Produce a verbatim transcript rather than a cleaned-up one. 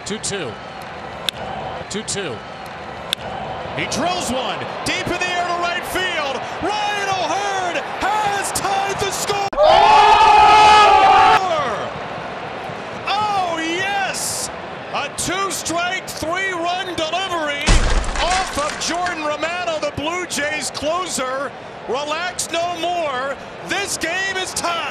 two two. two two. He drills one deep in the air to right field. Ryan O'Hearn has tied the score. Oh, oh yes! A two-strike, three-run delivery off of Jordan Romano, the Blue Jays closer. Relax no more. This game is tied.